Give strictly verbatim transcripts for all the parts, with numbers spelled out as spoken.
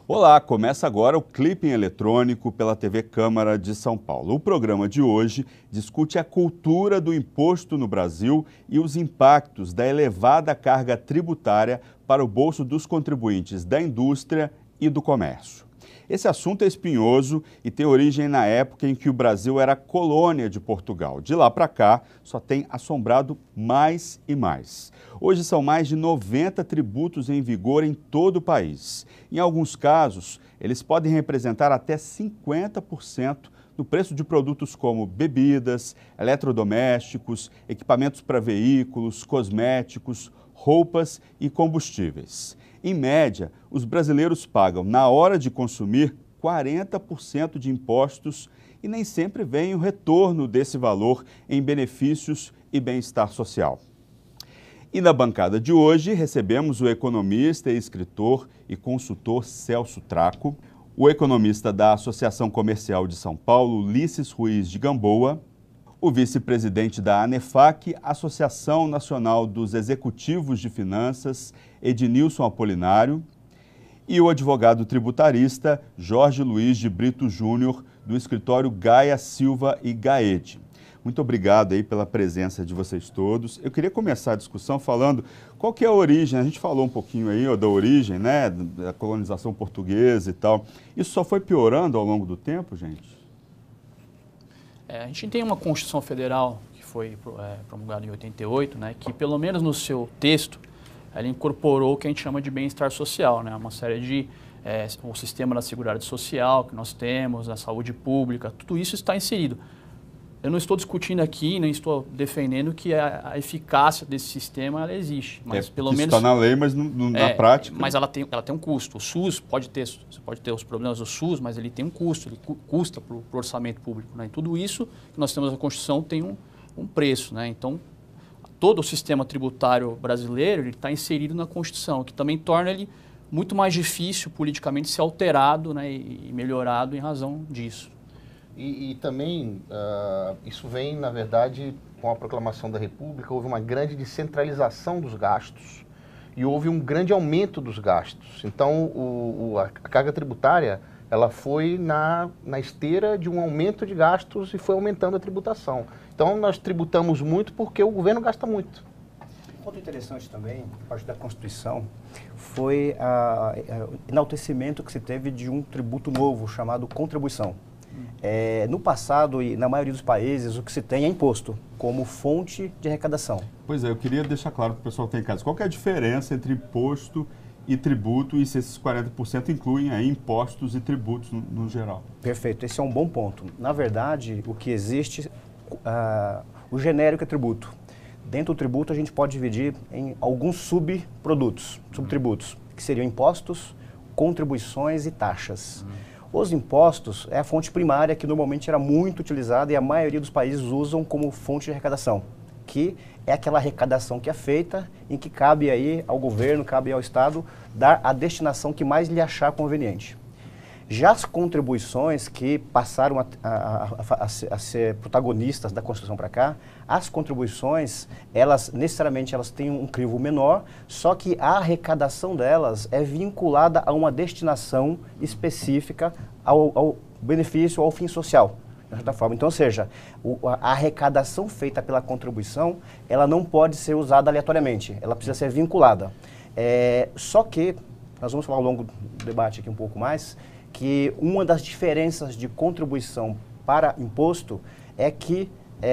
Olá, começa agora o Clipping Eletrônico pela T V Câmara de São Paulo. O programa de hoje discute a cultura do imposto no Brasil e os impactos da elevada carga tributária para o bolso dos contribuintes da indústria e do comércio. Esse assunto é espinhoso e tem origem na época em que o Brasil era colônia de Portugal. De lá para cá, só tem assombrado mais e mais. Hoje são mais de noventa tributos em vigor em todo o país. Em alguns casos, eles podem representar até cinquenta por cento do preço de produtos como bebidas, eletrodomésticos, equipamentos para veículos, cosméticos, roupas e combustíveis. Em média, os brasileiros pagam, na hora de consumir, quarenta por cento de impostos e nem sempre vem o retorno desse valor em benefícios e bem-estar social. E na bancada de hoje recebemos o economista e escritor e consultor Celso Traco, o economista da Associação Comercial de São Paulo, Ulisses Ruiz de Gamboa, o vice-presidente da ANEFAC, Associação Nacional dos Executivos de Finanças, Ednilson Apolinário, e o advogado tributarista Jorge Luiz de Brito Júnior, do escritório Gaia Silva e Gaede. Muito obrigado aí pela presença de vocês todos. Eu queria começar a discussão falando qual que é a origem. A gente falou um pouquinho aí ó, da origem, né, da colonização portuguesa e tal. Isso só foi piorando ao longo do tempo, gente? É, a gente tem uma Constituição Federal que foi é, promulgada em oitenta e oito, né, que pelo menos no seu texto, ela incorporou o que a gente chama de bem-estar social, né, uma série de, é, o sistema da Seguridade Social que nós temos, a saúde pública, tudo isso está inserido. Eu não estou discutindo aqui, nem estou defendendo que a, a eficácia desse sistema ela existe, mas é, pelo isso menos está na lei, mas no, no, na é, prática. Mas ela tem, ela tem um custo. O SUS pode ter, você pode ter os problemas do SUS, mas ele tem um custo, ele cu, custa para o orçamento público, né? E tudo isso que nós temos na Constituição tem um, um preço, né? Então todo o sistema tributário brasileiro ele está inserido na Constituição, o que também torna ele muito mais difícil politicamente ser alterado, né, e, e melhorado em razão disso. E, e também, uh, isso vem, na verdade, com a proclamação da República, houve uma grande descentralização dos gastos e houve um grande aumento dos gastos. Então, o, o, a carga tributária, ela foi na, na esteira de um aumento de gastos e foi aumentando a tributação. Então, nós tributamos muito porque o governo gasta muito. Um ponto interessante também, a parte da Constituição, foi o enaltecimento que se teve de um tributo novo chamado contribuição. É, no passado e na maioria dos países, o que se tem é imposto como fonte de arrecadação. Pois é, eu queria deixar claro para o pessoal que tem em casa, qual que é a diferença entre imposto e tributo e se esses quarenta por cento incluem aí impostos e tributos no, no geral? Perfeito, esse é um bom ponto. Na verdade, o que existe, uh, o genérico é tributo. Dentro do tributo a gente pode dividir em alguns subprodutos, subtributos, que seriam impostos, contribuições e taxas. Hum. Os impostos é a fonte primária que normalmente era muito utilizada e a maioria dos países usam como fonte de arrecadação, que é aquela arrecadação que é feita em que cabe aí ao governo, cabe ao Estado dar a destinação que mais lhe achar conveniente. Já as contribuições que passaram a, a, a, a, a ser protagonistas da Constituição para cá, as contribuições, elas necessariamente elas têm um crivo menor, só que a arrecadação delas é vinculada a uma destinação específica ao, ao benefício, ao fim social, de certa forma. Então, ou seja, o, a arrecadação feita pela contribuição, ela não pode ser usada aleatoriamente, ela precisa ser vinculada. É, só que, nós vamos falar ao longo do debate aqui um pouco mais, que uma das diferenças de contribuição para imposto é que,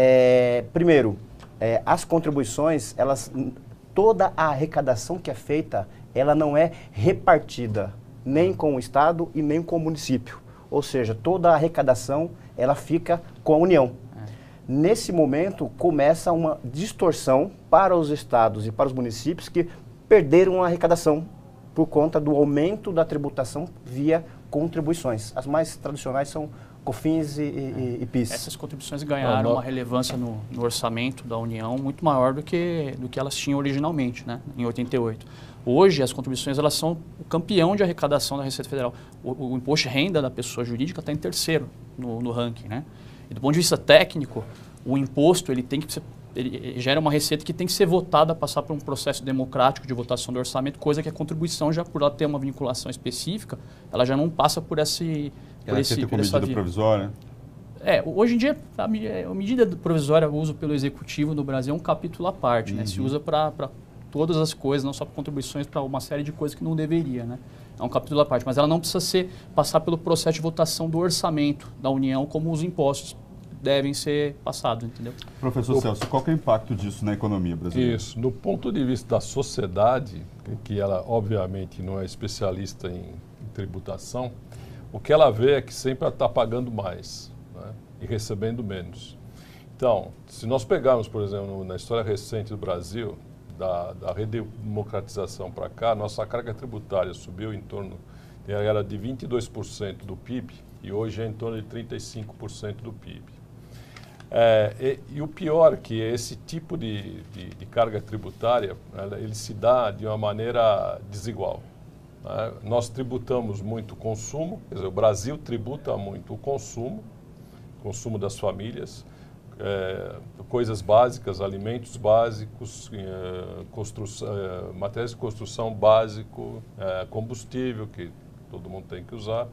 é, primeiro, é, as contribuições, elas, toda a arrecadação que é feita, ela não é repartida nem com o Estado e nem com o município. Ou seja, toda a arrecadação, ela fica com a União. É. Nesse momento, começa uma distorção para os estados e para os municípios que perderam a arrecadação por conta do aumento da tributação via contribuições. As mais tradicionais são COFINS e, e, e PIS. Essas contribuições ganharam uma relevância no, no orçamento da União muito maior do que, do que elas tinham originalmente, né, em oitenta e oito. Hoje, as contribuições elas são o campeão de arrecadação da Receita Federal. O, o imposto de renda da pessoa jurídica está em terceiro no, no ranking, né? E do ponto de vista técnico, o imposto ele tem que ser ele, ele gera uma receita que tem que ser votada, passar por um processo democrático de votação do orçamento, coisa que a contribuição, já por ela ter uma vinculação específica, ela já não passa por esse... Por ela esse, é feita com por essa medida via. provisória? É, hoje em dia, a, a medida provisória, o uso pelo executivo no Brasil é um capítulo à parte, uhum. né? Se usa para todas as coisas, não só para contribuições, para uma série de coisas que não deveria, né? É um capítulo à parte, mas ela não precisa ser, passar pelo processo de votação do orçamento da União, como os impostos devem ser passados, entendeu? Professor o... Celso, qual que é o impacto disso na economia brasileira? Isso, do ponto de vista da sociedade, que ela obviamente não é especialista em, em tributação, o que ela vê é que sempre ela está pagando mais, né, e recebendo menos. Então, se nós pegarmos, por exemplo, na história recente do Brasil, da, da redemocratização para cá, nossa carga tributária subiu em torno, era de vinte e dois por cento do P I B e hoje é em torno de trinta e cinco por cento do P I B. É, e, e o pior é que esse tipo de, de, de carga tributária, ela, ele se dá de uma maneira desigual. Né? Nós tributamos muito o consumo, quer dizer, o Brasil tributa muito o consumo, consumo das famílias, é, coisas básicas, alimentos básicos, é, construção, é, materiais de construção básico, é, combustível, que todo mundo tem que usar.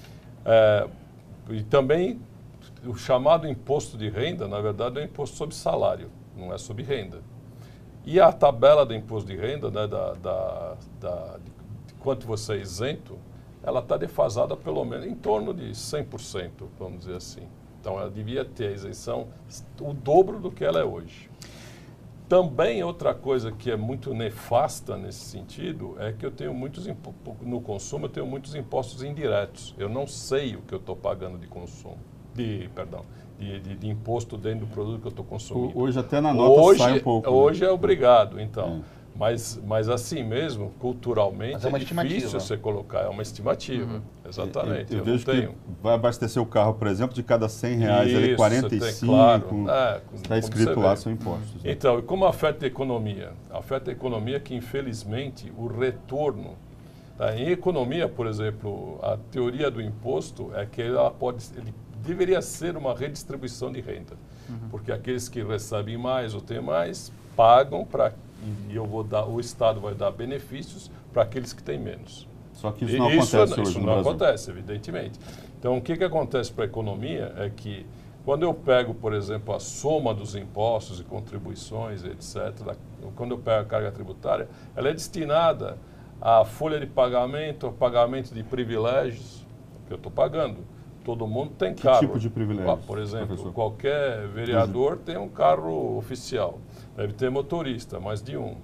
É, e também o chamado imposto de renda, na verdade, é um imposto sobre salário, não é sobre renda. E a tabela do imposto de renda, né, da, da, da, de quanto você é isento, ela está defasada pelo menos em torno de cem por cento, vamos dizer assim. Então, ela devia ter a isenção o dobro do que ela é hoje. Também, outra coisa que é muito nefasta nesse sentido é que eu tenho muitos, no consumo, eu tenho muitos impostos indiretos. Eu não sei o que eu estou pagando de consumo, de, perdão, de, de, de imposto dentro do produto que eu estou consumindo. Hoje até na nota hoje, sai um pouco. Hoje né? é obrigado, então. É. Mas, mas assim mesmo, culturalmente, é, é difícil você colocar, é uma estimativa. Uhum. Exatamente. Eu, eu, eu eu vejo tenho. que vai abastecer o carro, por exemplo, de cada cem reais, Isso, ele quarenta e cinco, tem, claro. É, está escrito lá, são impostos. Né? Então, e como afeta a economia? Afeta a economia que, infelizmente, o retorno... Tá? Em economia, por exemplo, a teoria do imposto é que ela pode, ele deveria ser uma redistribuição de renda. Uhum. Porque aqueles que recebem mais ou têm mais, pagam para... E eu vou dar, o Estado vai dar benefícios para aqueles que têm menos. Só que isso não isso, acontece hoje Isso no não Brasil. acontece, evidentemente. Então, o que, que acontece para a economia é que, quando eu pego, por exemplo, a soma dos impostos e contribuições, etcétera, quando eu pego a carga tributária, ela é destinada à folha de pagamento, ao pagamento de privilégios que eu estou pagando. Todo mundo tem que carro. Que tipo de privilégio? Ah, por exemplo, professor? Qualquer vereador tem um carro oficial. Deve ter motorista, mais de um.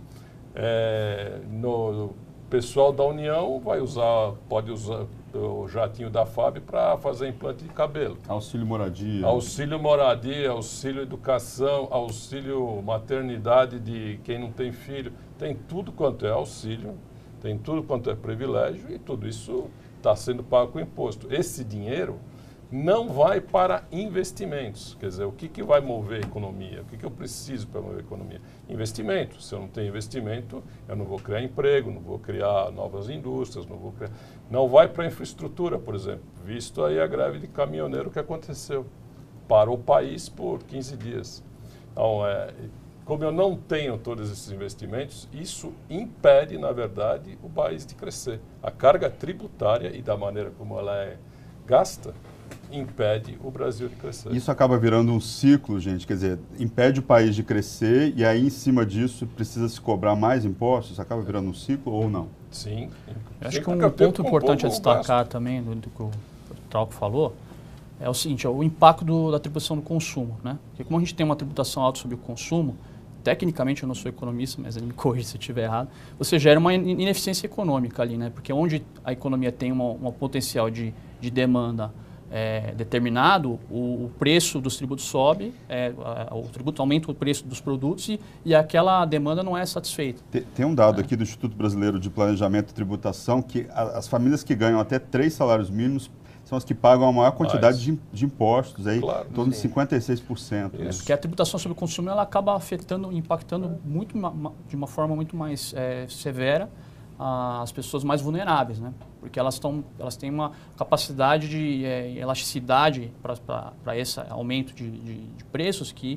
É, no, o pessoal da União vai usar, pode usar o jatinho da F A B para fazer implante de cabelo. Auxílio moradia. Auxílio moradia, auxílio educação, auxílio maternidade de quem não tem filho. Tem tudo quanto é auxílio, tem tudo quanto é privilégio e tudo isso está sendo pago com imposto. Esse dinheiro não vai para investimentos. Quer dizer, o que, que vai mover a economia? O que, que eu preciso para mover a economia? Investimento. Se eu não tenho investimento, eu não vou criar emprego, não vou criar novas indústrias, não vou criar... Não vai para a infraestrutura, por exemplo. Visto aí a greve de caminhoneiro que aconteceu. Parou o país por quinze dias. Então, é, como eu não tenho todos esses investimentos, isso impede, na verdade, o país de crescer. A carga tributária e da maneira como ela é gasta, impede o Brasil de crescer. Isso acaba virando um ciclo, gente, quer dizer, impede o país de crescer e aí em cima disso precisa se cobrar mais impostos? Acaba virando um ciclo ou não? Sim. Eu acho que um ponto importante a destacar também do, do que o Trauco falou é o seguinte, é o impacto do, da tributação do consumo, né? Porque como a gente tem uma tributação alta sobre o consumo, tecnicamente eu não sou economista, mas ele me corrige se eu estiver errado, você gera uma ineficiência econômica ali, né? Porque onde a economia tem uma, uma potencial de, de demanda É, determinado, o, o preço dos tributos sobe, é, a, o tributo aumenta o preço dos produtos e, e aquela demanda não é satisfeita. Tem, tem um dado é. aqui do Instituto Brasileiro de Planejamento e Tributação que a, as famílias que ganham até três salários mínimos são as que pagam a maior quantidade Mas, de, de impostos, aí, claro, em torno sim. de cinquenta e seis por cento. Né? Porque a tributação sobre o consumo ela acaba afetando, impactando muito, de uma forma muito mais é, severa as pessoas mais vulneráveis, né? Porque elas, tão, elas têm uma capacidade de é, elasticidade para esse aumento de, de, de preços que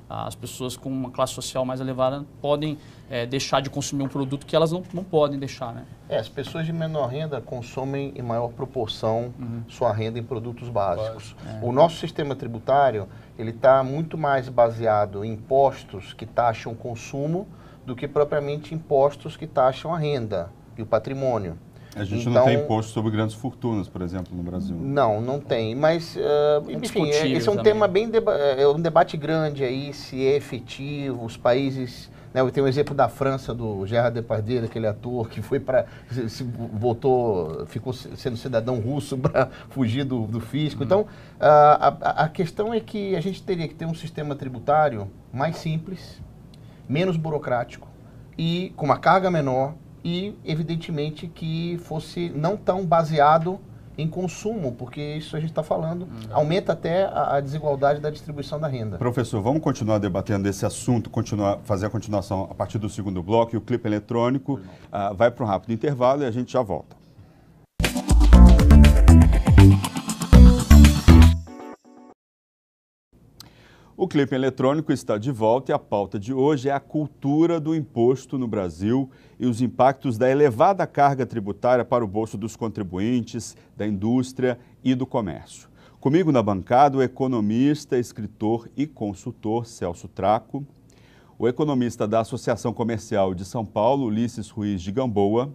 as pessoas com uma classe social mais elevada podem é, deixar de consumir um produto que elas não, não podem deixar, né? É, as pessoas de menor renda consomem em maior proporção uhum. sua renda em produtos básicos. É. O nosso sistema tributário, ele está muito mais baseado em impostos que taxam o consumo do que propriamente impostos que taxam a renda e o patrimônio. A gente então, não tem imposto sobre grandes fortunas, por exemplo, no Brasil. Não, não tem. Mas, uh, é enfim, é, esse é um também. tema bem... Deba é um debate grande aí, se é efetivo, os países... Né, eu tenho um exemplo da França, do Gérard Depardieu, aquele ator que foi para... Se, se voltou, ficou sendo cidadão russo para fugir do, do fisco. Uhum. Então, uh, a, a questão é que a gente teria que ter um sistema tributário mais simples, menos burocrático e com uma carga menor, e, evidentemente, que fosse não tão baseado em consumo, porque isso a gente está falando, hum. aumenta até a, a desigualdade da distribuição da renda. Professor, vamos continuar debatendo esse assunto, continuar, fazer a continuação a partir do segundo bloco, e o clipe eletrônico uh, vai para um rápido intervalo e a gente já volta. O Clipe Eletrônico está de volta e a pauta de hoje é a cultura do imposto no Brasil e os impactos da elevada carga tributária para o bolso dos contribuintes, da indústria e do comércio. Comigo na bancada o economista, escritor e consultor Celso Traco, o economista da Associação Comercial de São Paulo, Ulisses Ruiz de Gamboa,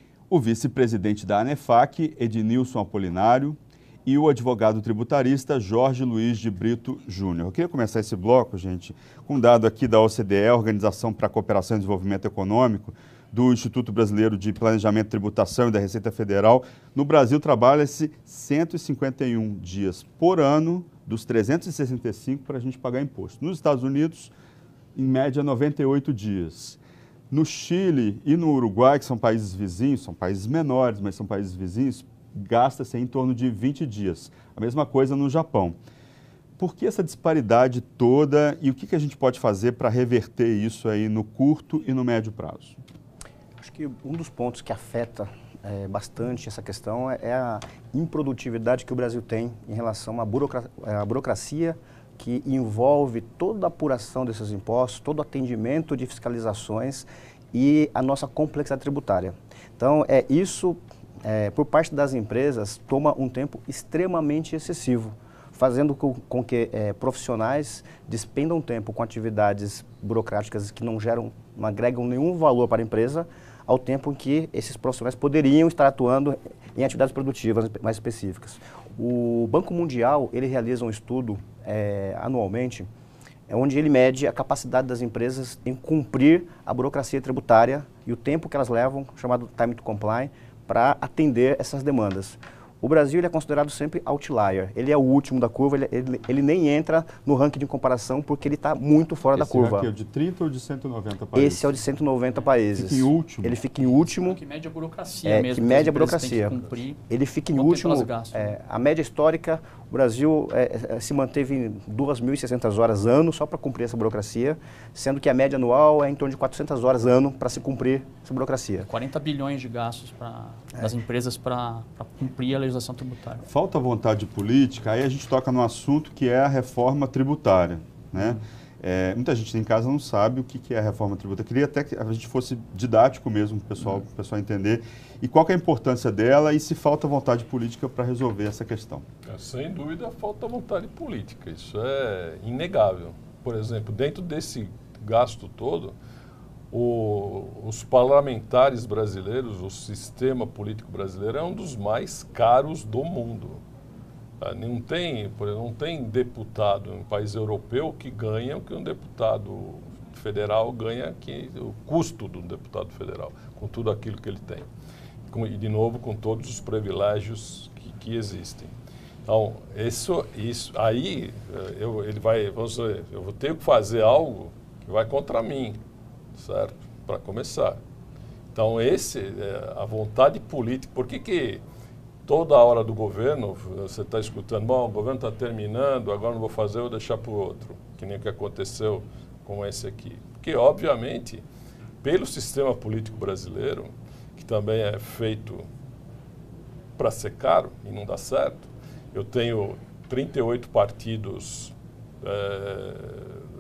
o vice-presidente da ANEFAC, Ednilson Apolinário, e o advogado tributarista Jorge Luiz de Brito Júnior. Eu queria começar esse bloco, gente, com um dado aqui da O C D E, Organização para a Cooperação e Desenvolvimento Econômico, do Instituto Brasileiro de Planejamento e Tributação e da Receita Federal. No Brasil, trabalha-se cento e cinquenta e um dias por ano, dos trezentos e sessenta e cinco, para a gente pagar imposto. Nos Estados Unidos, em média, noventa e oito dias. No Chile e no Uruguai, que são países vizinhos, são países menores, mas são países vizinhos, gasta-se em torno de vinte dias. A mesma coisa no Japão. Por que essa disparidade toda e o que, que a gente pode fazer para reverter isso aí no curto e no médio prazo? Acho que um dos pontos que afeta é, bastante essa questão é a improdutividade que o Brasil tem em relação à, burocra à burocracia que envolve toda a apuração desses impostos, todo o atendimento de fiscalizações e a nossa complexidade tributária. Então, é isso... É, por parte das empresas, toma um tempo extremamente excessivo, fazendo com, com que é, profissionais despendam tempo com atividades burocráticas que não geram, não agregam nenhum valor para a empresa, ao tempo em que esses profissionais poderiam estar atuando em atividades produtivas mais específicas. O Banco Mundial, ele realiza um estudo é, anualmente, é onde ele mede a capacidade das empresas em cumprir a burocracia tributária e o tempo que elas levam, chamado time to comply, para atender essas demandas. O Brasil ele é considerado sempre outlier, ele é o último da curva, ele, ele, ele nem entra no ranking de comparação porque ele está muito fora Esse da curva. Esse é o de trinta ou de cento e noventa países? Esse é o de cento e noventa países. Fica em último? Ele fica em último. Que mede a burocracia é, mesmo. Que mede a burocracia. Que ele fica em último. É, a média histórica, o Brasil é, se manteve em duas mil e seiscentas horas ano só para cumprir essa burocracia, sendo que a média anual é em torno de quatrocentas horas ano para se cumprir essa burocracia. quarenta bilhões de gastos pra, é. das empresas para cumprir a legislação tributária. Falta vontade política, aí a gente toca num assunto que é a reforma tributária, né? Hum. É, muita gente em casa não sabe o que, que é a reforma tributária. Queria até que a gente fosse didático mesmo, para o pessoal, o pessoal entender. E qual que é a importância dela e se falta vontade política para resolver essa questão? É, sem dúvida, falta vontade política. Isso é inegável. Por exemplo, dentro desse gasto todo, o, os parlamentares brasileiros, o sistema político brasileiro é um dos mais caros do mundo. Não tem, não tem deputado em um país europeu que ganha o que um deputado federal ganha, que, o custo do deputado federal, com tudo aquilo que ele tem. Com, e, de novo, com todos os privilégios que, que existem. Então, isso, isso, aí eu, ele vai, vamos dizer, eu vou ter que fazer algo que vai contra mim, certo? Para começar. Então, esse, é, a vontade política, por que que toda hora do governo, você está escutando, bom, o governo está terminando, agora não vou fazer, vou deixar para o outro, que nem o que aconteceu com esse aqui. Porque, obviamente, pelo sistema político brasileiro, que também é feito para ser caro e não dá certo, eu tenho trinta e oito partidos é,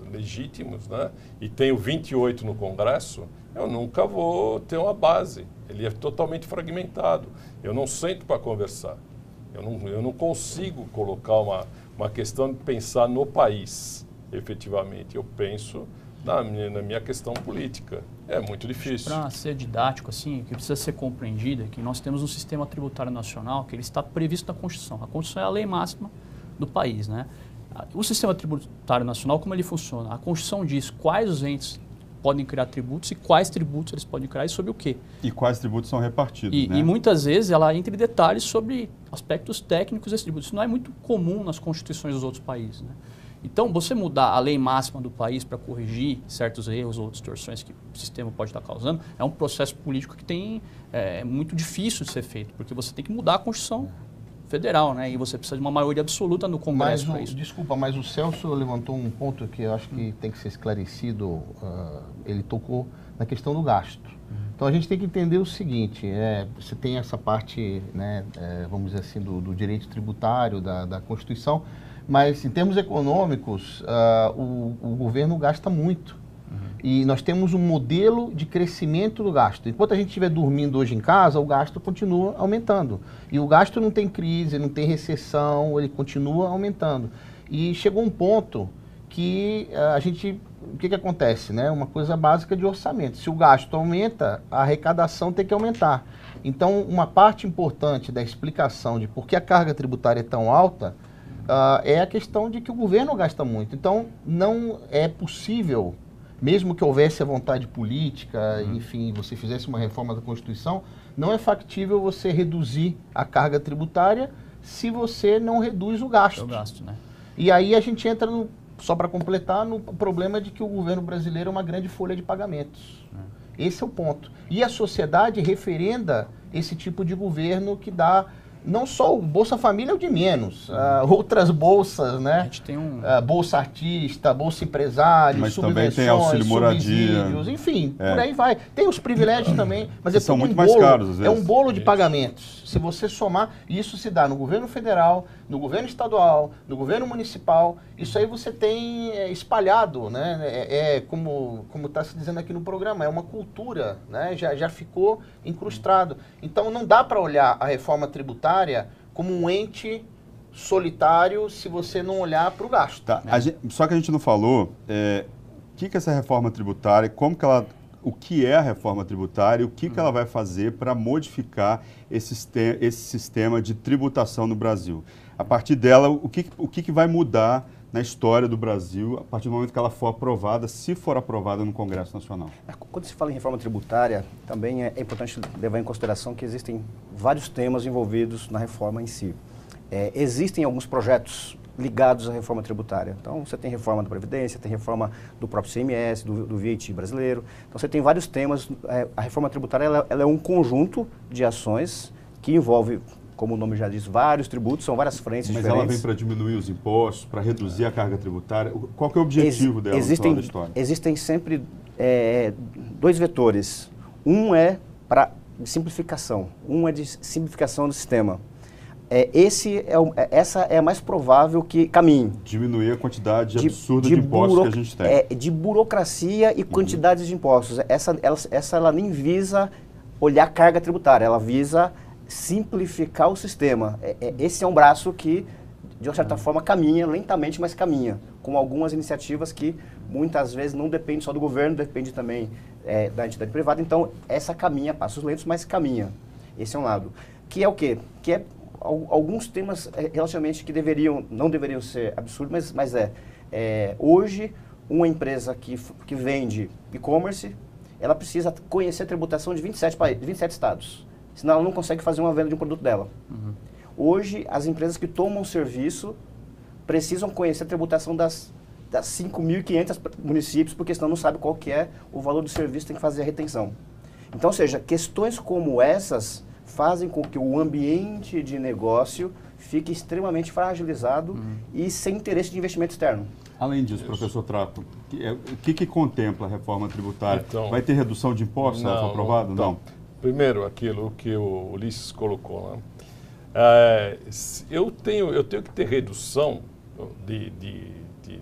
legítimos, né? E tenho vinte e oito no Congresso, eu nunca vou ter uma base. Ele é totalmente fragmentado. Eu não sento para conversar. Eu não, eu não consigo colocar uma, uma questão de pensar no país, efetivamente. Eu penso na minha, na minha questão política. É muito difícil. Para ser didático, assim, o que precisa ser compreendido é que nós temos um sistema tributário nacional que ele está previsto na Constituição. A Constituição é a lei máxima do país, né? O sistema tributário nacional, como ele funciona? A Constituição diz quais os entes podem criar tributos e quais tributos eles podem criar e sobre o quê. E quais tributos são repartidos, E, né? e muitas vezes ela entra em detalhes sobre aspectos técnicos desses tributos. Isso não é muito comum nas constituições dos outros países, né? Então, você mudar a lei máxima do país para corrigir certos erros ou distorções que o sistema pode estar causando, é um processo político que tem, é, é muito difícil de ser feito, porque você tem que mudar a Constituição federal, né? E você precisa de uma maioria absoluta no Congresso para isso. Desculpa, mas o Celso levantou um ponto que eu acho que tem que ser esclarecido. Uh, ele tocou na questão do gasto. Uhum. Então, a gente tem que entender o seguinte, é, você tem essa parte, né, é, vamos dizer assim, do, do direito tributário, da, da Constituição, mas em termos econômicos, uh, o, o governo gasta muito. Uhum. E nós temos um modelo de crescimento do gasto. Enquanto a gente estiver dormindo hoje em casa, o gasto continua aumentando. E o gasto não tem crise, não tem recessão, ele continua aumentando. E chegou um ponto que uh, a gente... O que, que acontece, né? Uma coisa básica de orçamento. Se o gasto aumenta, a arrecadação tem que aumentar. Então, uma parte importante da explicação de por que a carga tributária é tão alta uh, é a questão de que o governo gasta muito. Então, não é possível, mesmo que houvesse a vontade política, uhum. enfim, você fizesse uma reforma da Constituição, não é factível você reduzir a carga tributária se você não reduz o gasto. É o gasto, né? E aí a gente entra no... Só para completar, no problema de que o governo brasileiro é uma grande folha de pagamentos. É. Esse é o ponto. E a sociedade referenda esse tipo de governo que dá... Não só o Bolsa Família é o de menos, uh, outras bolsas, né? A gente tem um... Uh, Bolsa Artista, Bolsa Empresário, mas subvenções, também tem auxílio moradia, enfim, é. por aí vai. Tem os privilégios também, mas é são tudo muito um mais bolo, caros, às vezes. É um bolo de Isso. pagamentos. Se você somar, isso se dá no governo federal, no governo estadual, no governo municipal, isso aí você tem é, espalhado, né? É, é como como está se dizendo aqui no programa, é uma cultura, né? Já, já ficou incrustado. Então não dá para olhar a reforma tributária como um ente solitário se você não olhar para o gasto. Tá. Né? A gente, só que a gente não falou é, o que, que é essa reforma tributária, como que ela, o que é a reforma tributária, o que, que ela vai fazer para modificar esse, esse sistema de tributação no Brasil. A partir dela, o que, o que, que vai mudar na história do Brasil a partir do momento que ela for aprovada, se for aprovada no Congresso Nacional? Quando se fala em reforma tributária, também é importante levar em consideração que existem vários temas envolvidos na reforma em si. É, existem alguns projetos ligados à reforma tributária. Então, você tem reforma da Previdência, tem reforma do próprio C M S, do, do V A T brasileiro. Então, você tem vários temas. É, a reforma tributária ela, ela é um conjunto de ações que envolve, como o nome já diz, vários tributos, são várias frentes Mas diferentes. ela vem para diminuir os impostos, para reduzir a carga tributária. Qual que é o objetivo Ex dela existem, no final da história? Existem sempre é, dois vetores. Um é para simplificação, um é de simplificação do sistema. É, esse é o, é, essa é a mais provável que caminhe. Diminuir a quantidade De, absurda de de, impostos buro, que a gente tem. É, de burocracia e quantidades uhum. de impostos. Essa ela, essa ela nem visa olhar a carga tributária, ela visa simplificar o sistema. É, é, esse é um braço que, de uma certa forma, caminha, lentamente, mas caminha, com algumas iniciativas que muitas vezes não dependem só do governo, depende também é, da entidade privada. Então, essa caminha, passos lentos, mas caminha. Esse é um lado. Que é o quê? Que é alguns temas relativamente que deveriam, não deveriam ser absurdos, mas, mas é, é, hoje, uma empresa que, que vende e-commerce, ela precisa conhecer a tributação de vinte e sete, países, vinte e sete estados. Senão ela não consegue fazer uma venda de um produto dela. Uhum. Hoje, as empresas que tomam serviço precisam conhecer a tributação das, das cinco mil e quinhentos municípios, porque senão não sabe qual que é o valor do serviço, tem que fazer a retenção. Então, ou seja, questões como essas fazem com que o ambiente de negócio fique extremamente fragilizado uhum. e sem interesse de investimento externo. Além disso, Isso. professor Trapo, o que, que contempla a reforma tributária? Então, vai ter redução de impostos se ela for aprovada? Não. Não. Então, primeiro, aquilo que o Ulisses colocou, né? É, eu, tenho, eu tenho que ter redução de, de, de,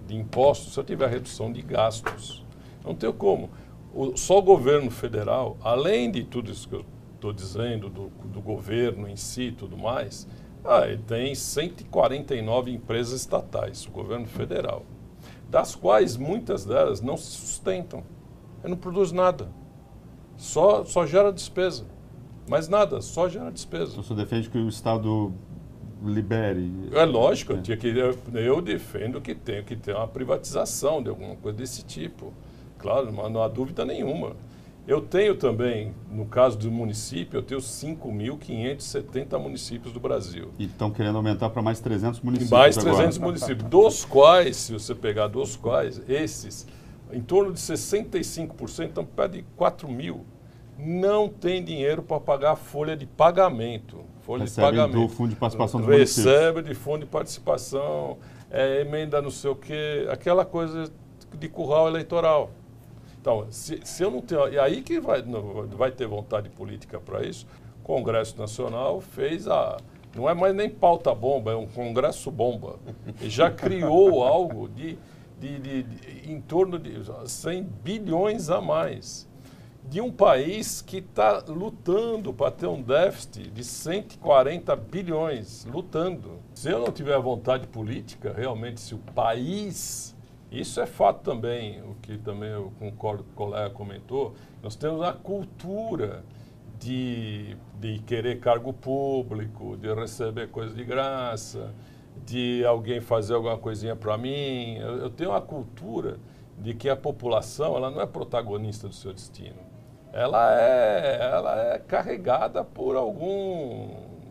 de impostos se eu tiver redução de gastos. Não tem como. O, só o governo federal, além de tudo isso que eu estou dizendo, do, do governo em si e tudo mais, ah, ele tem cento e quarenta e nove empresas estatais, o governo federal, das quais muitas delas não se sustentam. Ele não produz nada. Só, só gera despesa. Mais nada, só gera despesa. Então, você defende que o Estado libere? É lógico, é. Eu, tinha que, eu, eu defendo que tem que ter uma privatização de alguma coisa desse tipo. Claro, não, não há dúvida nenhuma. Eu tenho também, no caso do município, eu tenho cinco mil quinhentos e setenta municípios do Brasil. E estão querendo aumentar para mais trezentos municípios Mais agora. trezentos municípios, dos quais, se você pegar dos quais, esses, em torno de sessenta e cinco por cento, estão perto de quatro mil, não tem dinheiro para pagar a folha de pagamento. Folha Recebe de pagamento. do Fundo de Participação dos Recebe Municípios. de Fundo de Participação, é, emenda não sei o quê, aquela coisa de curral eleitoral. Então, se, se eu não tenho... E aí que vai, não, vai ter vontade política para isso. O Congresso Nacional fez a... Não é mais nem pauta bomba, é um Congresso bomba. E já criou algo de, de, de, de em torno de cem bilhões a mais. De um país que está lutando para ter um déficit de cento e quarenta bilhões, lutando. Se eu não tiver vontade política, realmente, se o país... Isso é fato também, o que também eu concordo com o colega comentou, nós temos a cultura de, de querer cargo público, de receber coisa de graça, de alguém fazer alguma coisinha para mim. Eu, eu tenho uma cultura de que a população ela não é protagonista do seu destino. Ela é, ela é carregada por algum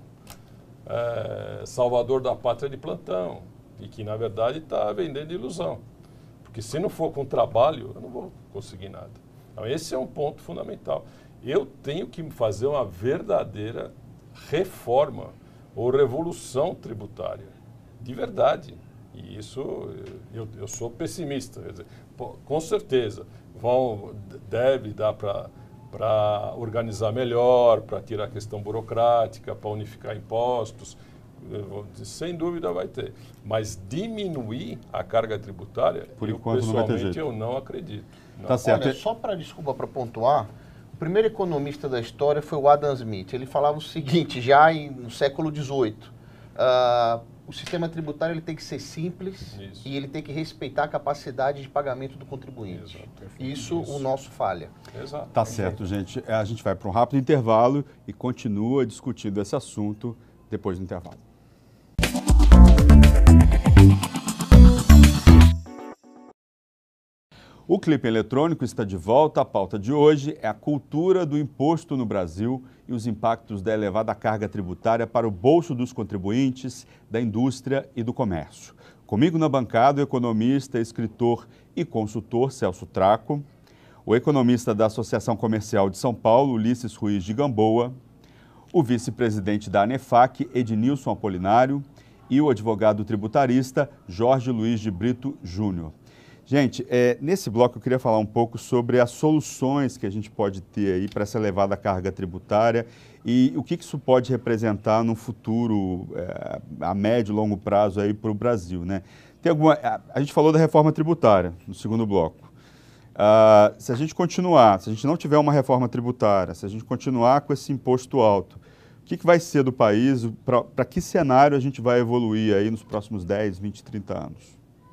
é, salvador da pátria de plantão, e que, na verdade, está vendendo ilusão. Porque se não for com trabalho, eu não vou conseguir nada. Então, esse é um ponto fundamental. Eu tenho que fazer uma verdadeira reforma ou revolução tributária, de verdade. E isso, eu, eu sou pessimista. Quer dizer, pô, com certeza, vão, deve dar para para organizar melhor, para tirar a questão burocrática, para unificar impostos. Sem dúvida vai ter. Mas diminuir a carga tributária, por eu, enquanto, não vai ter jeito. Eu não acredito. Não. Tá certo. Olha, só para, desculpa, para pontuar, o primeiro economista da história foi o Adam Smith. Ele falava o seguinte, já em, no século dezoito, uh, o sistema tributário ele tem que ser simples. Isso. E ele tem que respeitar a capacidade de pagamento do contribuinte. Exato. Isso, Isso o nosso falha. Exato. Tá certo, gente. A gente vai para um rápido intervalo e continua discutindo esse assunto depois do intervalo. O Clipe Eletrônico está de volta. A pauta de hoje é a cultura do imposto no Brasil e os impactos da elevada carga tributária para o bolso dos contribuintes, da indústria e do comércio. Comigo na bancada o economista, escritor e consultor Celso Traco, o economista da Associação Comercial de São Paulo, Ulisses Ruiz de Gamboa, o vice-presidente da ANEFAC, Ednilson Apolinário, e o advogado tributarista Jorge Luiz de Brito Júnior. Gente, é, nesse bloco eu queria falar um pouco sobre as soluções que a gente pode ter aí para essa elevada carga tributária e o que, que isso pode representar no futuro, é, a médio e longo prazo aí para o Brasil, né? Tem alguma, a, a gente falou da reforma tributária no segundo bloco. Uh, se a gente continuar, se a gente não tiver uma reforma tributária, se a gente continuar com esse imposto alto, o que, que vai ser do país, para que cenário a gente vai evoluir aí nos próximos dez, vinte, trinta anos?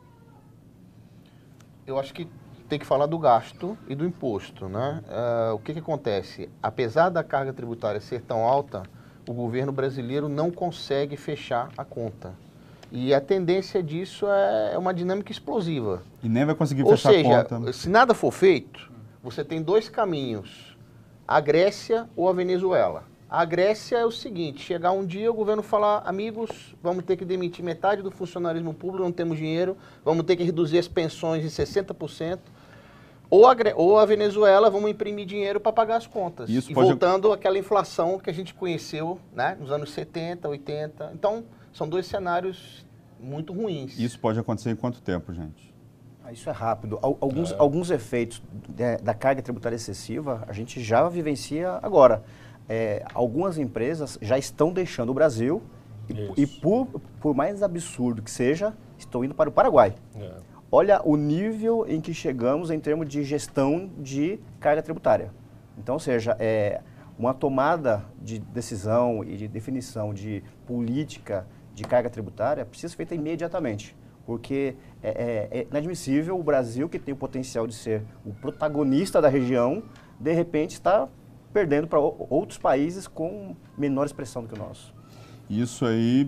Eu acho que tem que falar do gasto e do imposto, né? Uh, o que, que acontece? Apesar da carga tributária ser tão alta, o governo brasileiro não consegue fechar a conta. E a tendência disso é uma dinâmica explosiva. E nem vai conseguir Ou fechar seja, a conta. Se nada for feito, você tem dois caminhos, a Grécia ou a Venezuela. A Grécia é o seguinte, chegar um dia o governo falar, amigos, vamos ter que demitir metade do funcionarismo público, não temos dinheiro, vamos ter que reduzir as pensões em sessenta por cento. Ou a, ou a Venezuela, vamos imprimir dinheiro para pagar as contas. Isso e pode... voltando àquela inflação que a gente conheceu, né, nos anos setenta, oitenta. Então, são dois cenários muito ruins. Isso pode acontecer em quanto tempo, gente? Isso é rápido. Alguns, é. alguns efeitos de, da carga tributária excessiva a gente já vivencia agora. É, algumas empresas já estão deixando o Brasil e, e por, por mais absurdo que seja, estão indo para o Paraguai. É. olha o nível em que chegamos em termos de gestão de carga tributária. Então, ou seja, é, uma tomada de decisão e de definição de política de carga tributária precisa ser feita imediatamente, porque é, é, é inadmissível o Brasil, que tem o potencial de ser o protagonista da região, de repente está perdendo para outros países com menor expressão do que o nosso. Isso aí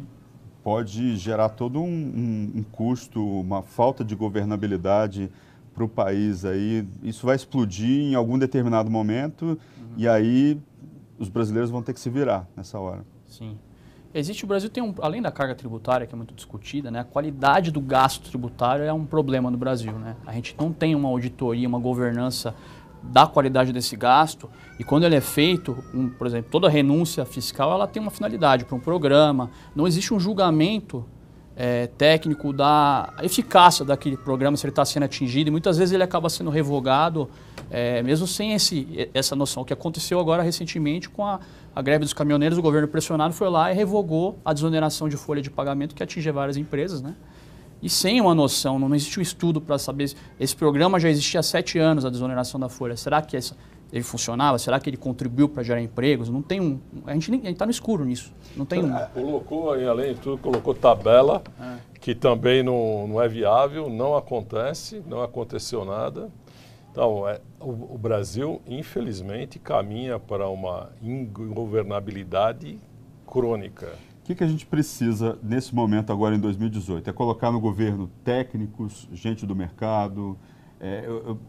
pode gerar todo um, um, um custo, uma falta de governabilidade para o país aí. Isso vai explodir em algum determinado momento uhum. e aí os brasileiros vão ter que se virar nessa hora. Sim. Existe, o Brasil tem, um, além da carga tributária, que é muito discutida, né, a qualidade do gasto tributário é um problema no Brasil, né? A gente não tem uma auditoria, uma governança da qualidade desse gasto, e quando ele é feito, um, por exemplo, toda renúncia fiscal, ela tem uma finalidade para um programa, não existe um julgamento é, técnico da eficácia daquele programa, se ele está sendo atingido, e muitas vezes ele acaba sendo revogado, é, mesmo sem esse, essa noção. O que aconteceu agora recentemente com a, a greve dos caminhoneiros, o governo pressionado foi lá e revogou a desoneração de folha de pagamento que atinge várias empresas, né? E sem uma noção, não existe um estudo para saber, se esse programa já existia há sete anos, a desoneração da folha, será que essa, ele funcionava? Será que ele contribuiu para gerar empregos? Não tem um, a gente está no escuro nisso, não tem um. Colocou, além de tudo, colocou tabela, é. que também não, não é viável, não acontece, não aconteceu nada. Então, é, o, o Brasil, infelizmente, caminha para uma ingovernabilidade crônica. O que, que a gente precisa nesse momento agora em dois mil e dezoito? É colocar no governo técnicos, gente do mercado, é,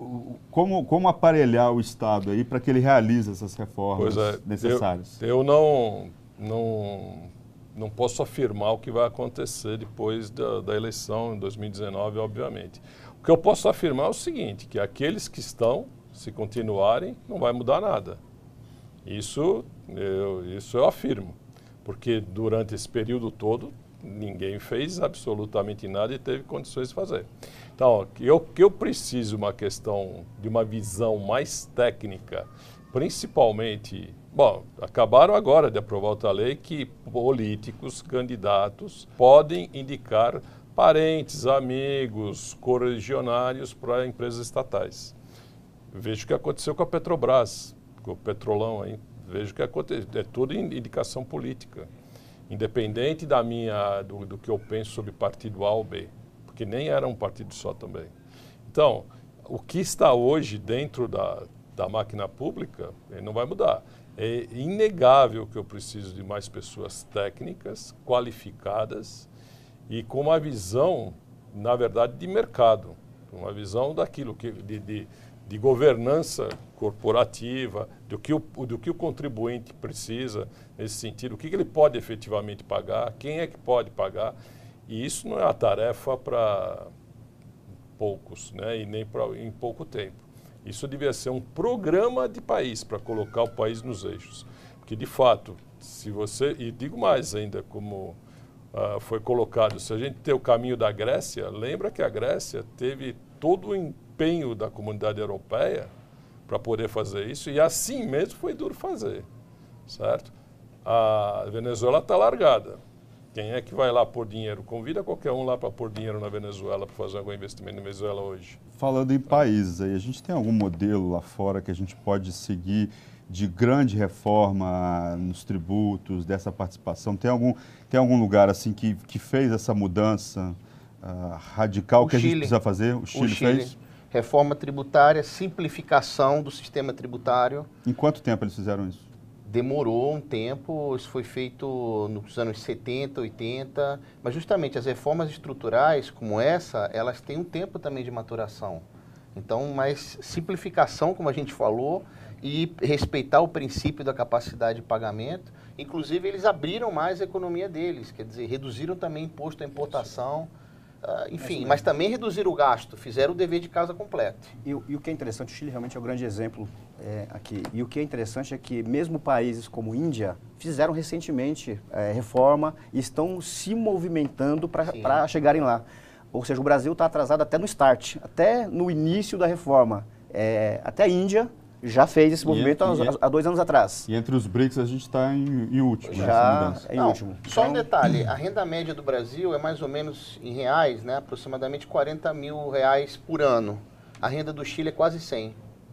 como, como aparelhar o Estado aí para que ele realize essas reformas é, necessárias? Eu, eu não, não, não posso afirmar o que vai acontecer depois da, da eleição em dois mil e dezenove, obviamente. O que eu posso afirmar é o seguinte, que aqueles que estão, se continuarem, não vai mudar nada. Isso eu, isso eu afirmo. Porque durante esse período todo, ninguém fez absolutamente nada e teve condições de fazer. Então, o que eu preciso, uma questão de uma visão mais técnica, principalmente, bom, acabaram agora de aprovar outra lei que políticos, candidatos, podem indicar parentes, amigos, correligionários para empresas estatais. Veja o que aconteceu com a Petrobras, com o Petrolão aí. Vejo que acontece, é tudo indicação política, independente da minha, do, do que eu penso sobre partido A ou B, porque nem era um partido só também. Então, o que está hoje dentro da, da máquina pública, ele não vai mudar. É inegável que eu preciso de mais pessoas técnicas, qualificadas e com uma visão, na verdade, de mercado, uma visão daquilo que... de, de de governança corporativa, do que, o, do que o contribuinte precisa nesse sentido, o que, que ele pode efetivamente pagar, quem é que pode pagar. E isso não é uma tarefa para poucos, né? E nem pra, em pouco tempo. Isso devia ser um programa de país para colocar o país nos eixos. Porque, de fato, se você... E digo mais ainda, como uh, foi colocado, se a gente tem o caminho da Grécia, lembra que a Grécia teve todo o empenho da comunidade europeia para poder fazer isso, e assim mesmo foi duro fazer, certo? A Venezuela está largada. Quem é que vai lá pôr dinheiro? Convida qualquer um lá para pôr dinheiro na Venezuela, para fazer algum investimento na Venezuela hoje. Falando em países aí, a gente tem algum modelo lá fora que a gente pode seguir de grande reforma nos tributos, dessa participação? Tem algum, tem algum lugar assim que, que fez essa mudança uh, radical o que Chile. a gente precisa fazer? O Chile, o Chile fez? Reforma tributária, simplificação do sistema tributário. Em quanto tempo eles fizeram isso? Demorou um tempo, isso foi feito nos anos setenta, oitenta, mas justamente as reformas estruturais como essa, elas têm um tempo também de maturação. Então, mais simplificação, como a gente falou, e respeitar o princípio da capacidade de pagamento. Inclusive, eles abriram mais a economia deles, quer dizer, reduziram também imposto à importação. Uh, enfim, mas também reduziram o gasto, fizeram o dever de casa completo. E, e o que é interessante, o Chile realmente é um grande exemplo é, aqui, e o que é interessante é que mesmo países como Índia fizeram recentemente é, reforma e estão se movimentando para chegarem lá. Ou seja, o Brasil está atrasado até no start, até no início da reforma. É, até a Índia já fez esse E movimento entre- há, há dois anos atrás. E entre os B R I C S a gente está em, em último nessa Já mudança. é em Não, último. só um Então, detalhe, a renda média do Brasil é mais ou menos em reais, né, aproximadamente quarenta mil reais por ano. A renda do Chile é quase cem.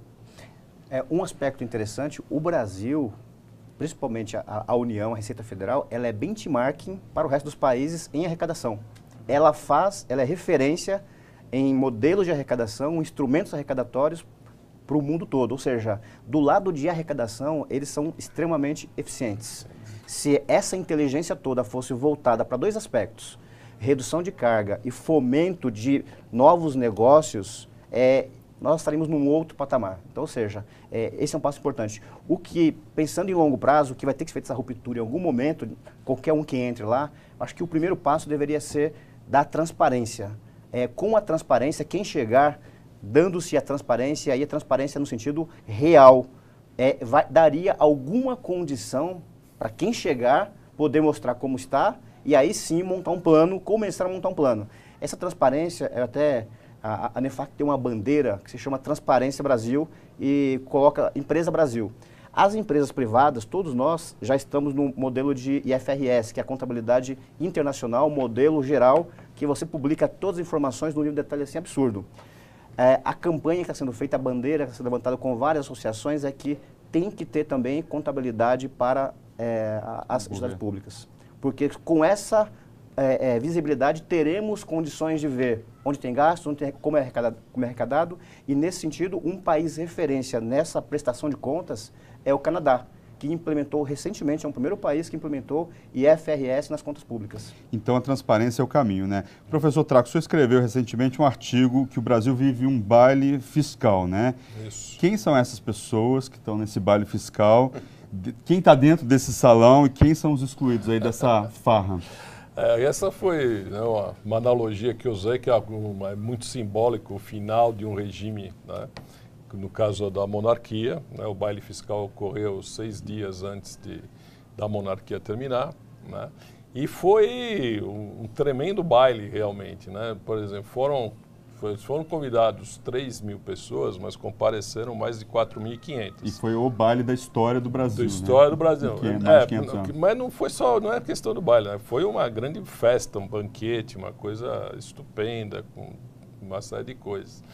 É um aspecto interessante, o Brasil, principalmente a, a União, a Receita Federal, ela é benchmarking para o resto dos países em arrecadação. Ela faz, ela é referência em modelos de arrecadação, instrumentos arrecadatórios para o mundo todo. Ou seja, do lado de arrecadação, eles são extremamente eficientes. Se essa inteligência toda fosse voltada para dois aspectos, redução de carga e fomento de novos negócios, é, nós estaríamos num outro patamar. Então, ou seja, é, esse é um passo importante. O que, pensando em longo prazo, que vai ter que ser feita essa ruptura em algum momento, qualquer um que entre lá, acho que o primeiro passo deveria ser da transparência. É, com a transparência, quem chegar, dando-se a transparência, aí a transparência no sentido real, é, vai, daria alguma condição para quem chegar poder mostrar como está e aí sim montar um plano, começar a montar um plano. Essa transparência, é até... A, a Nefac tem uma bandeira que se chama Transparência Brasil e coloca Empresa Brasil. As empresas privadas, todos nós já estamos no modelo de I F R S, que é a contabilidade internacional, modelo geral, que você publica todas as informações num nível de detalhe assim absurdo. É, a campanha que está sendo feita, a bandeira que está sendo levantada com várias associações é que tem que ter também contabilidade para é, as entidades públicas. Porque com essa é, é, visibilidade teremos condições de ver onde tem gasto, onde tem, como, é arrecadado, como é arrecadado, e nesse sentido, um país referência nessa prestação de contas é o Canadá, que implementou recentemente, é o primeiro país que implementou I F R S nas contas públicas. Então a transparência é o caminho, né? Professor Traco, o senhor escreveu recentemente um artigo que o Brasil vive um baile fiscal, né? Isso. Quem são essas pessoas que estão nesse baile fiscal? Quem está dentro desse salão e quem são os excluídos aí dessa farra? É, essa foi, né, uma, uma analogia que eu usei, que é, uma, é muito simbólico, o final de um regime, né, no caso da monarquia. Né, o baile fiscal ocorreu seis dias antes de, da monarquia terminar. Né, e foi um, um tremendo baile, realmente. Né, por exemplo, foram, foi, foram convidados três mil pessoas, mas compareceram mais de quatro mil e quinhentas. E foi o baile da história do Brasil, Da história né? do Brasil. quinhentos, É, quinhentos anos. mas não foi só, não é questão do baile, né? Foi uma grande festa, um banquete, uma coisa estupenda, com uma série de coisas.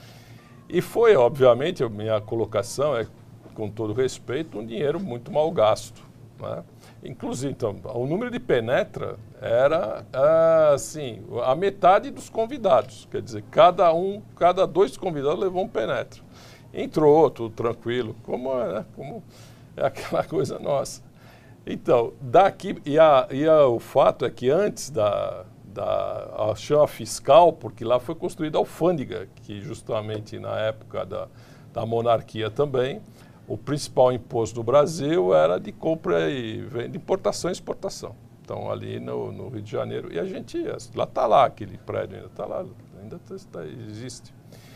E foi, obviamente, a minha colocação é, com todo respeito, um dinheiro muito mal gasto. Né? Inclusive, então, o número de penetra era, assim, a metade dos convidados. Quer dizer, cada um, cada dois convidados levou um penetra. Entrou, tudo tranquilo, como é, como é aquela coisa nossa. Então, daqui, e, a, e a, o fato é que antes da, da a chama fiscal, porque lá foi construída a alfândega, que justamente na época da, da monarquia também, o principal imposto do Brasil era de compra e venda, de importação e exportação. Então, ali no, no Rio de Janeiro, e a gente, lá está lá, aquele prédio ainda está lá, ainda tá, tá, existe.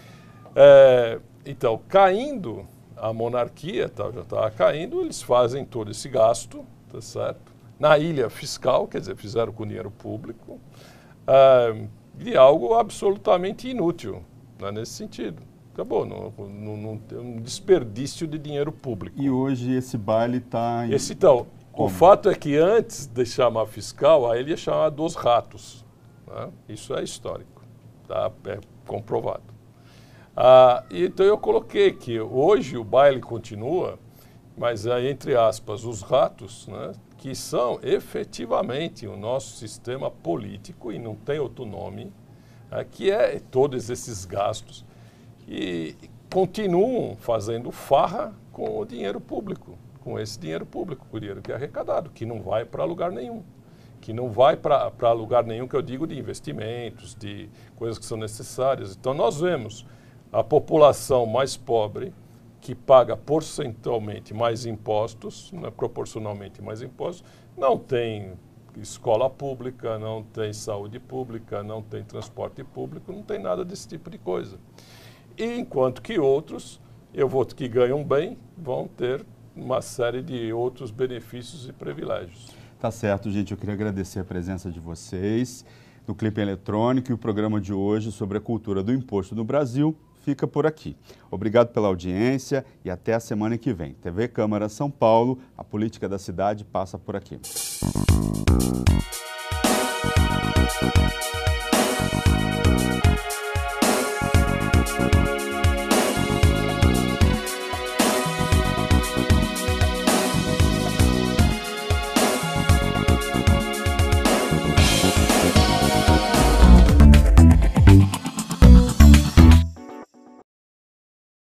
É, então, caindo a monarquia, tá, já estava caindo, eles fazem todo esse gasto, tá certo? Na ilha fiscal, quer dizer, fizeram com dinheiro público, é, de algo absolutamente inútil, né, nesse sentido. Acabou, não, não, não tem um desperdício de dinheiro público. E hoje esse baile está... Em... Esse, então, Como? o fato é que antes de chamar fiscal, aí ele ia chamar dos ratos. Né? Isso é histórico, tá? É comprovado. Ah, então eu coloquei que hoje o baile continua, mas é, entre aspas, os ratos, né, que são efetivamente o nosso sistema político, e não tem outro nome, é, que é todos esses gastos, e continuam fazendo farra com o dinheiro público, com esse dinheiro público, o dinheiro que é arrecadado, que não vai para lugar nenhum. Que não vai para lugar nenhum, que eu digo de investimentos, de coisas que são necessárias. Então nós vemos a população mais pobre, que paga porcentualmente mais impostos, né, proporcionalmente mais impostos, não tem escola pública, não tem saúde pública, não tem transporte público, não tem nada desse tipo de coisa. E enquanto que outros, eu vou que ganham bem, vão ter uma série de outros benefícios e privilégios. Tá certo, gente. Eu queria agradecer a presença de vocês do Clipe Eletrônico, e o programa de hoje sobre a cultura do imposto no Brasil fica por aqui. Obrigado pela audiência e até a semana que vem. T V Câmara São Paulo, a política da cidade passa por aqui.